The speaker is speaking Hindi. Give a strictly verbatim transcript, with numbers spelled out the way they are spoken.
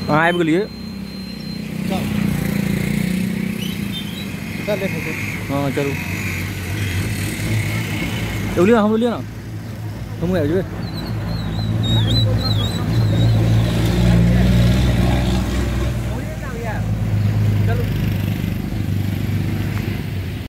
हाँ आबि गेलियै। हाँ चलू एगो लिअ, हम लिअ ना, हमहूँ आबि जेबै।